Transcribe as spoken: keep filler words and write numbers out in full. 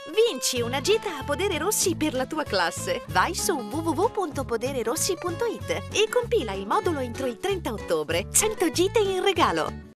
Vinci una gita a Podere Rossi per la tua classe. Vai su w w w punto podererossi punto it e compila il modulo entro il trenta ottobre. cento gite in regalo.